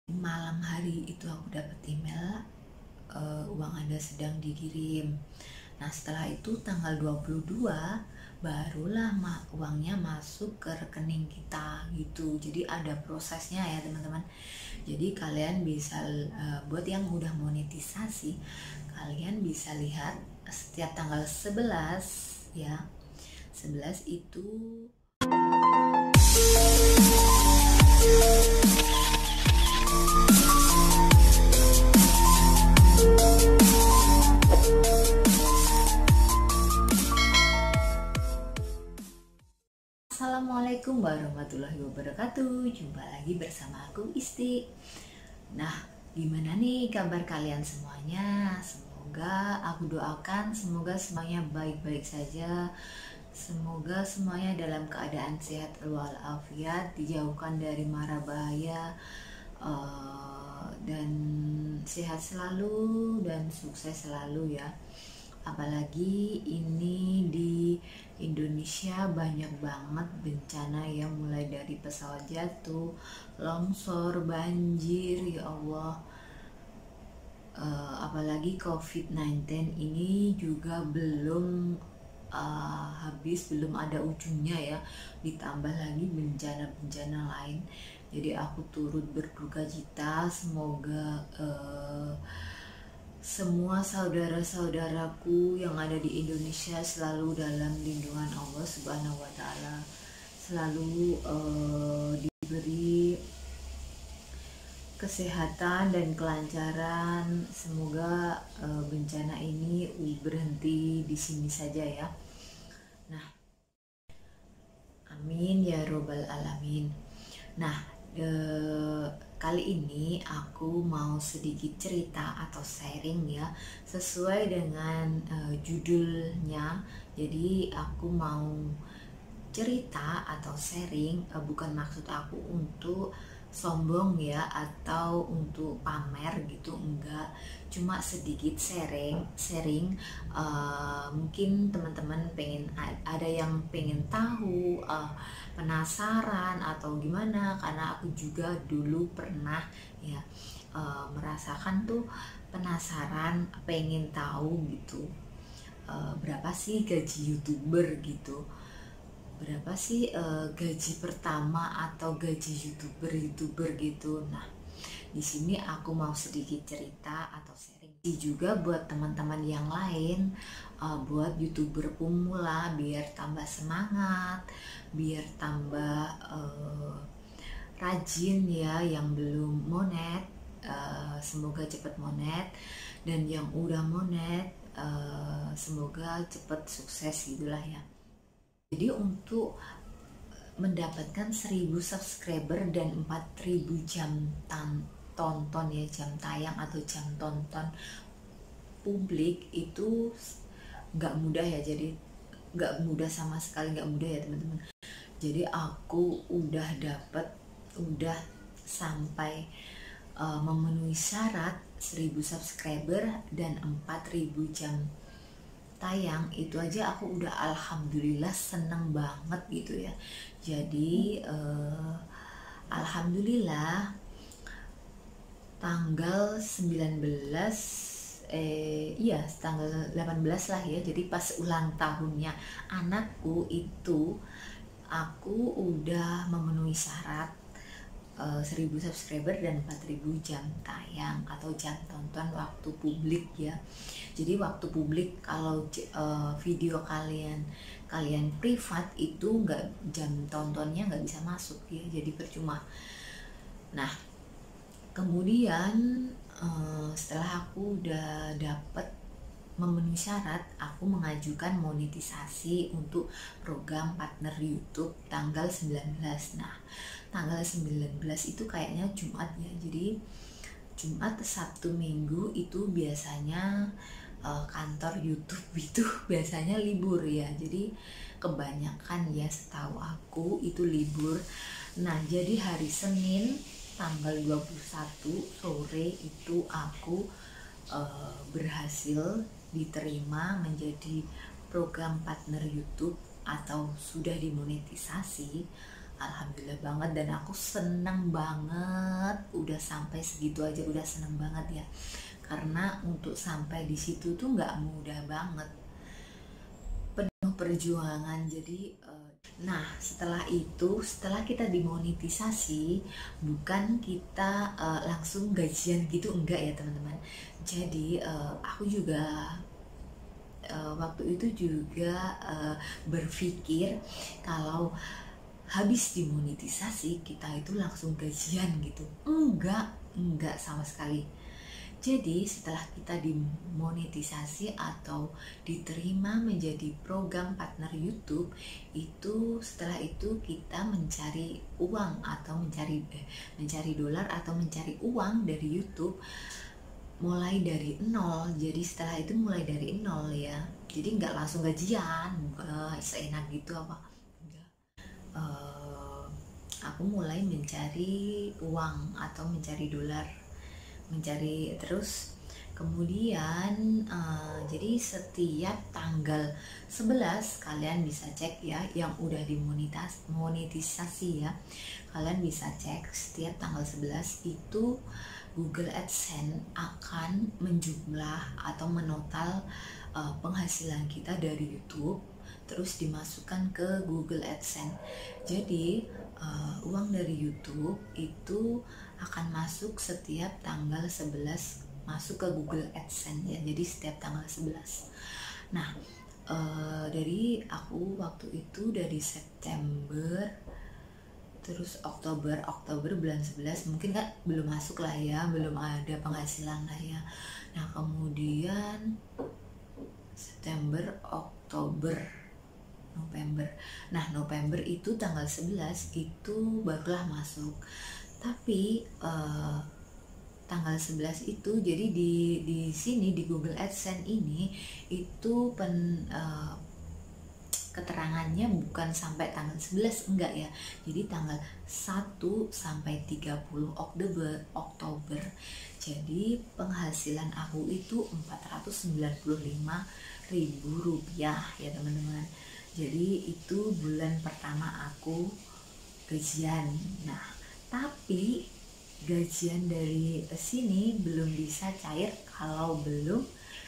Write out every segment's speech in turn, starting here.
Malam hari itu aku dapat email, uang Anda sedang dikirim. Nah setelah itu tanggal 22 barulah uangnya masuk ke rekening kita gitu. Jadi ada prosesnya ya teman-teman. Jadi kalian bisa buat yang udah monetisasi, kalian bisa lihat setiap tanggal 11 ya. 11 itu Assalamualaikum warahmatullahi wabarakatuh. Jumpa lagi bersama aku Isti. Nah, gimana nih kabar kalian semuanya? Semoga aku doakan semoga semuanya baik-baik saja. Semoga semuanya dalam keadaan sehat walafiat, dijauhkan dari mara bahaya, dan sehat selalu dan sukses selalu ya. Apalagi ini di Indonesia banyak banget bencana ya, mulai dari pesawat jatuh, longsor, banjir, ya Allah. Apalagi COVID-19 ini juga belum habis, belum ada ujungnya ya, ditambah lagi bencana-bencana lain. Jadi aku turut berduka cita, semoga semua saudara-saudaraku yang ada di Indonesia selalu dalam lindungan Allah Subhanahu wa Ta'ala, selalu diberi kesehatan dan kelancaran. Semoga bencana ini berhenti di sini saja ya. Nah, amin ya robbal alamin. Nah, kali ini aku mau sedikit cerita atau sharing ya, sesuai dengan judulnya. Jadi aku mau cerita atau sharing, bukan maksud aku untuk sombong ya atau untuk pamer gitu, enggak, cuma sedikit sharing. Mungkin teman-teman pengen, ada yang pengen tahu, penasaran atau gimana, karena aku juga dulu pernah ya merasakan tuh penasaran, pengen tahu gitu, berapa sih gaji YouTuber gitu, berapa sih gaji pertama atau gaji YouTuber gitu. Nah, di sini aku mau sedikit cerita atau sharing juga buat teman-teman yang lain, buat YouTuber pemula, biar tambah semangat, biar tambah rajin ya. Yang belum monet, semoga cepat monet, dan yang udah monet, semoga cepat sukses gitulah ya. Jadi untuk mendapatkan 1000 subscriber dan 4000 jam tonton ya, jam tayang atau jam tonton publik itu nggak mudah ya. Jadi nggak mudah sama sekali, nggak mudah ya teman-teman. Jadi aku udah sampai memenuhi syarat 1000 subscriber dan 4000 jam tayang, itu aja aku udah alhamdulillah seneng banget gitu ya. Jadi alhamdulillah tanggal 19 tanggal 18 lah ya, jadi pas ulang tahunnya anakku itu aku udah memenuhi syarat 1000 subscriber dan 4000 jam tayang atau jam tonton waktu publik ya. Jadi waktu publik, kalau video kalian privat itu nggak, jam tontonnya nggak bisa masuk ya, jadi percuma. Nah, kemudian setelah aku udah dapet memenuhi syarat, aku mengajukan monetisasi untuk program partner YouTube tanggal 19. Nah, tanggal 19 itu kayaknya Jumat ya. Jadi Jumat, Sabtu, Minggu itu biasanya kantor YouTube itu biasanya libur ya. Jadi kebanyakan ya, setahu aku itu libur. Nah, jadi hari Senin tanggal 21 sore itu aku berhasil diterima menjadi program partner YouTube atau sudah dimonetisasi alhamdulillah banget, dan aku seneng banget udah sampai segitu aja, udah seneng banget ya, karena untuk sampai di situ tuh nggak mudah banget, penuh perjuangan. Jadi nah setelah itu, setelah kita dimonetisasi, bukan kita langsung gajian gitu, enggak ya teman-teman. Jadi aku juga waktu itu juga berpikir kalau habis dimonetisasi kita itu langsung gajian gitu. Enggak sama sekali. Jadi setelah kita dimonetisasi atau diterima menjadi program partner YouTube, itu setelah itu kita mencari uang atau mencari dolar atau mencari uang dari YouTube mulai dari nol. Jadi setelah itu mulai dari nol ya. Jadi nggak langsung gajian, seenak gitu apa. Enggak. Aku mulai mencari uang atau mencari dolar, mencari terus. Kemudian jadi setiap tanggal 11 kalian bisa cek ya, yang udah dimonetisasi ya, kalian bisa cek setiap tanggal 11 itu Google AdSense akan menjumlah atau menotal penghasilan kita dari YouTube, terus dimasukkan ke Google AdSense. Jadi uang dari YouTube itu akan masuk setiap tanggal 11, masuk ke Google AdSense ya. Jadi setiap tanggal 11. Nah, dari aku waktu itu dari September terus Oktober bulan 11 mungkin kan belum masuk lah ya, belum ada penghasilan lah ya. Nah, kemudian September, Oktober, November. Nah, November itu tanggal 11 itu barulah masuk. Tapi tanggal 11 itu jadi di sini di Google AdSense ini itu keterangannya bukan sampai tanggal 11, enggak ya. Jadi tanggal 1 sampai 30 Oktober. Jadi penghasilan aku itu Rp495.000 ya teman-teman. Jadi itu bulan pertama aku gajian. Nah, tapi gajian dari sini belum bisa cair kalau belum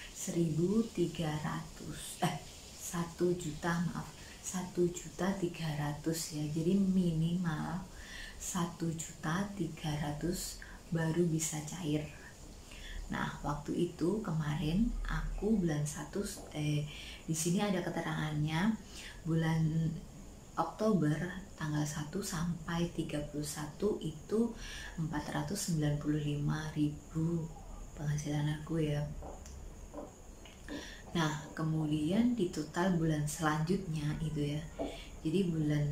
1.300.000 ya. Jadi minimal 1.300.000 baru bisa cair. Nah, waktu itu kemarin aku bulan 1 di sini ada keterangannya, bulan Oktober tanggal 1 sampai 31 itu 495.000 penghasilan aku ya. Nah, kemudian di total bulan selanjutnya itu ya. Jadi bulan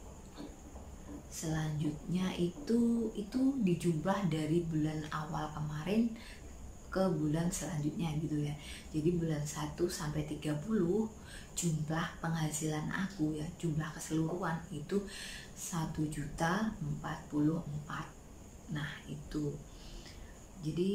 selanjutnya itu dijumlah dari bulan awal kemarin ke bulan selanjutnya gitu ya. Jadi bulan 1 sampai 30 jumlah penghasilan aku ya, jumlah keseluruhan itu 1.044.000. Nah, itu. Jadi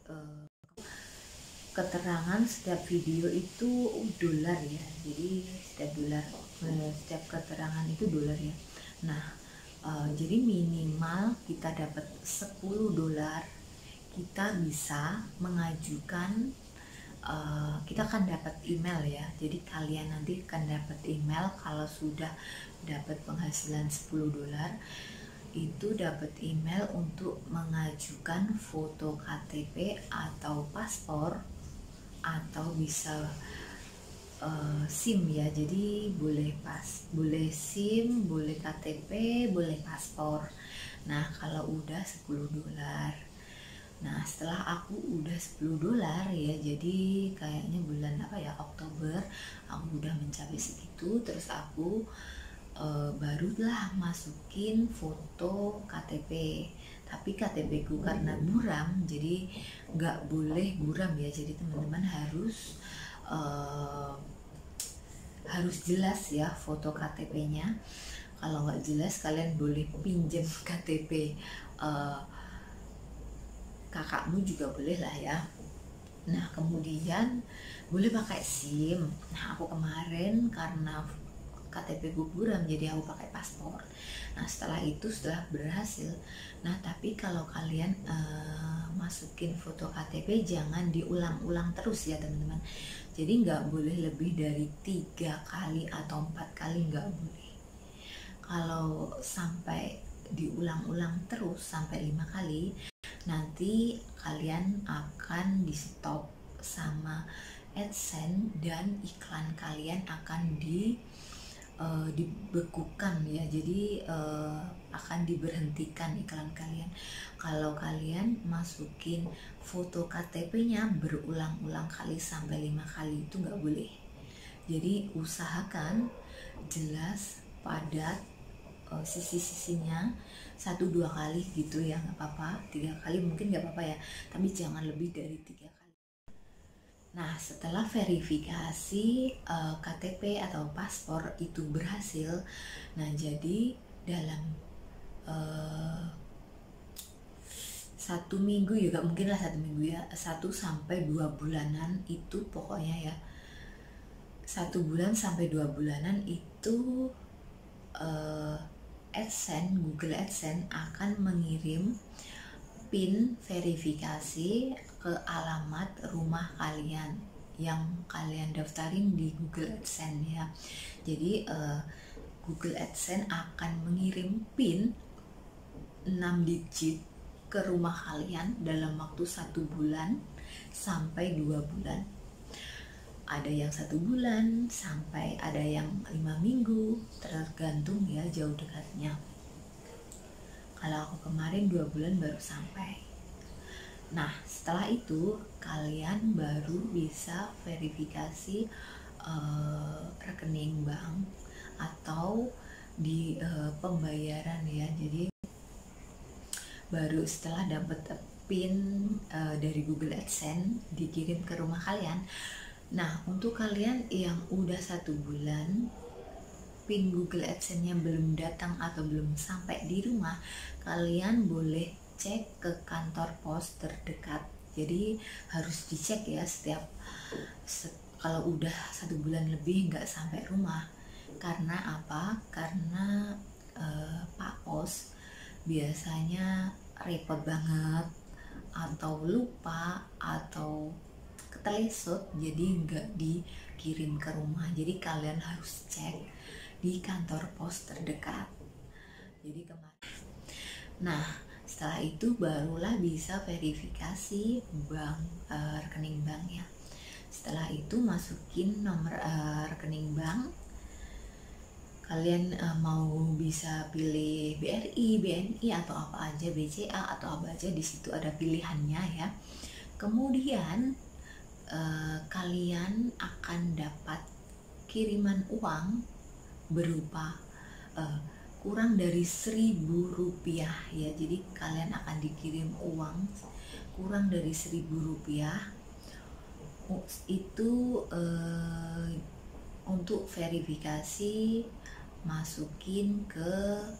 keterangan setiap video itu dolar ya. Jadi setiap keterangan itu dolar ya. Nah, jadi minimal kita dapat 10 dolar, kita bisa mengajukan, kita akan dapat email ya. Jadi kalian nanti akan dapat email kalau sudah dapat penghasilan 10 dolar, itu dapat email untuk mengajukan foto KTP atau paspor, atau bisa SIM ya. Jadi boleh SIM, boleh KTP, boleh paspor. Nah, kalau udah 10 dolar. Nah, setelah aku udah 10 dolar ya, jadi kayaknya bulan Oktober aku udah mencapai segitu, terus aku barulah masukin foto KTP. Tapi KTP ku karena buram, jadi nggak boleh buram ya. Jadi teman-teman harus jelas ya foto KTP-nya. Kalau nggak jelas, kalian boleh pinjam KTP kakakmu juga boleh lah ya. Nah, kemudian boleh pakai SIM. Nah, aku kemarin karena KTP ku buram, jadi aku pakai paspor. Nah setelah berhasil, nah tapi kalau kalian masukin foto KTP jangan diulang-ulang terus ya teman-teman. Jadi nggak boleh lebih dari 3 kali atau 4 kali, nggak boleh. Kalau sampai diulang-ulang terus sampai 5 kali, nanti kalian akan di stop sama AdSense dan iklan kalian akan dibekukan ya. Jadi akan diberhentikan iklan kalian kalau kalian masukin foto KTP-nya berulang-ulang kali sampai 5 kali, itu nggak boleh. Jadi usahakan jelas, padat, sisi-sisinya 1-2 kali gitu ya, nggak apa-apa. 3 kali mungkin nggak apa-apa ya, tapi jangan lebih dari 3 kali. Nah setelah verifikasi KTP atau paspor itu berhasil, nah jadi dalam 1 minggu ya, gak mungkin lah 1 minggu ya, 1-2 bulanan itu pokoknya ya, 1 bulan sampai 2 bulanan itu AdSense, Google AdSense akan mengirim PIN verifikasi ke alamat rumah kalian yang kalian daftarin di Google AdSense ya. Jadi Google AdSense akan mengirim PIN 6 digit ke rumah kalian dalam waktu 1 bulan sampai 2 bulan. Ada yang 1 bulan sampai ada yang 5 minggu, tergantung ya jauh dekatnya. Kalau aku kemarin 2 bulan baru sampai. Nah setelah itu kalian baru bisa verifikasi rekening bank atau di pembayaran ya. Jadi baru setelah dapat PIN dari Google AdSense dikirim ke rumah kalian. Nah untuk kalian yang udah 1 bulan PIN Google AdSense-nya belum datang atau belum sampai di rumah, kalian boleh cek ke kantor pos terdekat. Jadi harus dicek ya kalau udah 1 bulan lebih nggak sampai rumah. Karena apa? Karena Pak Pos biasanya repot banget atau lupa atau ketelesot, jadi nggak dikirim ke rumah. Jadi kalian harus cek di kantor pos terdekat. Jadi nah setelah itu barulah bisa verifikasi bank, rekening bank ya. Setelah itu masukin nomor rekening bank. Kalian mau bisa pilih BRI, BNI atau apa aja, BCA atau apa aja, di situ ada pilihannya ya. Kemudian kalian akan dapat kiriman uang berupa kurang dari 1.000 rupiah ya. Jadi kalian akan dikirim uang kurang dari 1.000 rupiah itu untuk verifikasi masukin ke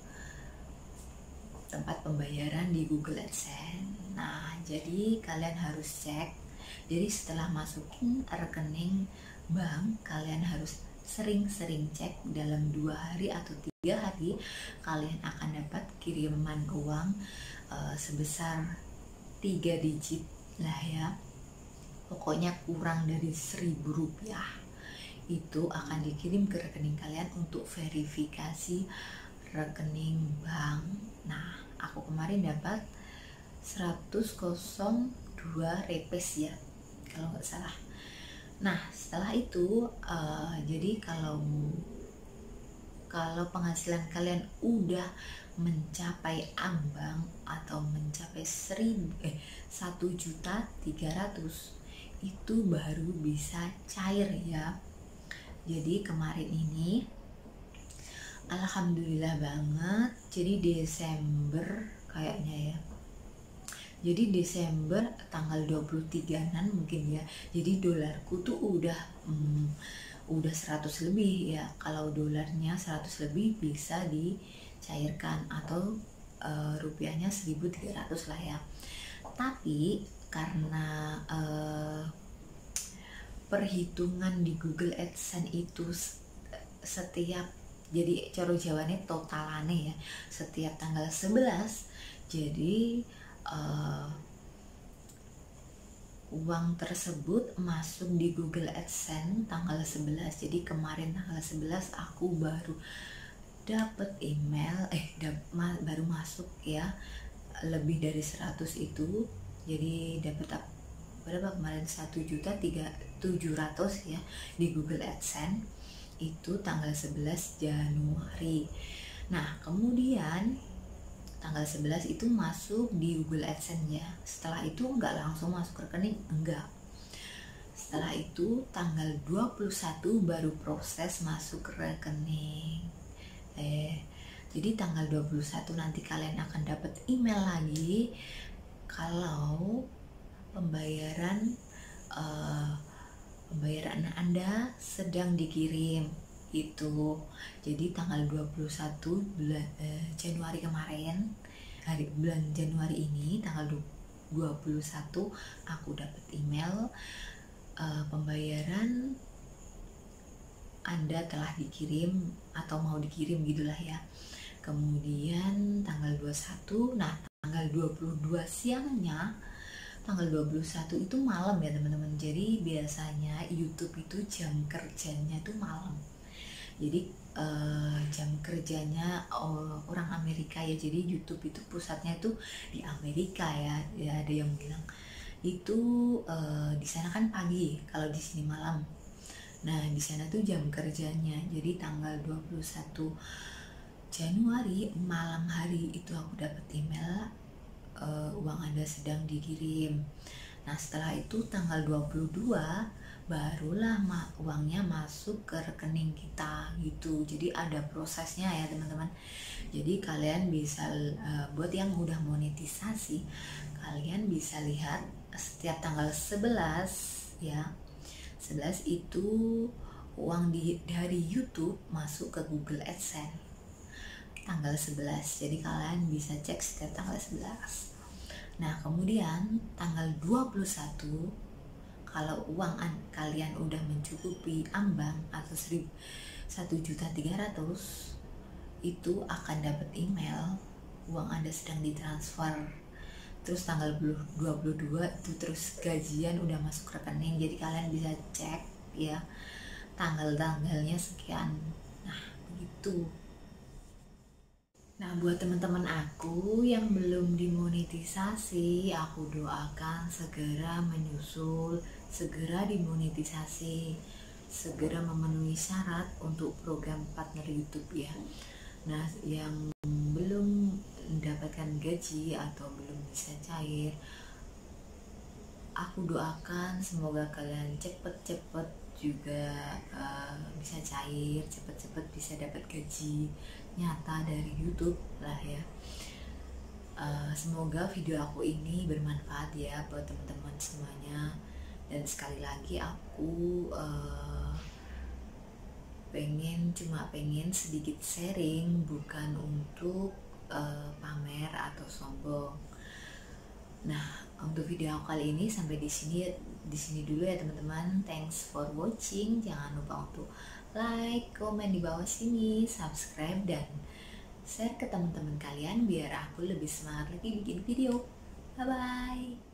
tempat pembayaran di Google AdSense. Nah jadi kalian harus cek. Jadi setelah masukin rekening bank, kalian harus sering-sering cek. Dalam 2 hari atau 3 hari kalian akan dapat kiriman uang sebesar 3 digit lah ya. Pokoknya kurang dari 1.000 rupiah itu akan dikirim ke rekening kalian untuk verifikasi rekening bank. Nah aku kemarin dapat 102 repes ya kalau nggak salah. Nah setelah itu jadi kalau penghasilan kalian udah mencapai ambang atau mencapai 1.300.000 itu baru bisa cair ya. Jadi kemarin ini alhamdulillah banget, jadi Desember kayaknya ya. Jadi Desember tanggal 23-an mungkin ya. Jadi dolarku tuh udah 100 lebih ya. Kalau dolarnya 100 lebih bisa dicairkan atau rupiahnya 1.300 lah ya. Tapi karena perhitungan di Google AdSense itu setiap Jadi coro jawane totalane ya, setiap tanggal 11. Jadi uang tersebut masuk di Google AdSense tanggal 11. Jadi kemarin tanggal 11 aku baru dapat email baru masuk ya, lebih dari 100 itu. Jadi dapat berapa kemarin, 1.700.000 ya di Google AdSense itu tanggal 11 Januari. Nah kemudian tanggal 11 itu masuk di Google AdSense ya. Setelah itu enggak langsung masuk rekening, enggak. Setelah itu tanggal 21 baru proses masuk ke rekening. Jadi tanggal 21 nanti kalian akan dapat email lagi kalau pembayaran Anda sedang dikirim itu. Jadi tanggal 21 Januari kemarin, bulan Januari ini tanggal 21 aku dapat email pembayaran Anda telah dikirim atau mau dikirim gitulah ya. Kemudian tanggal 21, nah tanggal 22 siangnya, tanggal 21 itu malam ya teman-teman. Jadi biasanya YouTube itu jam kerjanya itu malam. Jadi jam kerjanya orang Amerika ya. Jadi YouTube itu pusatnya itu di Amerika ya. Ya ada yang bilang itu di sana kan pagi, kalau di sini malam. Nah di sana tuh jam kerjanya. Jadi tanggal 21 Januari malam hari itu aku dapat email uang Anda sedang dikirim. Nah setelah itu tanggal 22 barulah uangnya masuk ke rekening kita gitu. Jadi ada prosesnya ya teman-teman. Jadi kalian bisa buat yang udah monetisasi, kalian bisa lihat setiap tanggal 11 ya. 11 itu uang dari YouTube masuk ke Google AdSense tanggal 11. Jadi kalian bisa cek setiap tanggal 11. Nah kemudian tanggal 21 kalau uang kalian udah mencukupi ambang atau 1.300.000 itu akan dapat email uang Anda sedang ditransfer. Terus tanggal 22 itu terus gajian udah masuk rekening. Jadi kalian bisa cek ya tanggal-tanggalnya sekian. Nah begitu. Nah buat teman-teman aku yang belum dimonetisasi, aku doakan segera menyusul, segera dimonetisasi, segera memenuhi syarat untuk program partner YouTube ya. Nah yang belum mendapatkan gaji atau belum bisa cair, aku doakan semoga kalian cepet-cepet juga bisa cair, cepet-cepet bisa dapat gaji nyata dari YouTube lah ya. Semoga video aku ini bermanfaat ya buat teman-teman semuanya. Dan sekali lagi aku pengen sedikit sharing, bukan untuk pamer atau sombong. Nah untuk video aku kali ini sampai di sini dulu ya teman-teman. Thanks for watching. Jangan lupa untuk like, komen di bawah sini, subscribe dan share ke teman-teman kalian biar aku lebih semangat lagi bikin video. Bye bye.